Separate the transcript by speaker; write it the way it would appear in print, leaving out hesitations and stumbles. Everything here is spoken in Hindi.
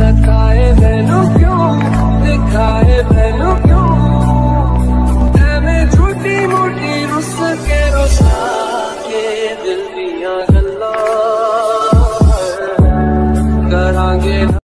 Speaker 1: सताए मैनू क्यों, दिखाए मैनू क्यों, एवें झूठी मूठी रुस के रुसा के दिल दियां गल्लां करांगे।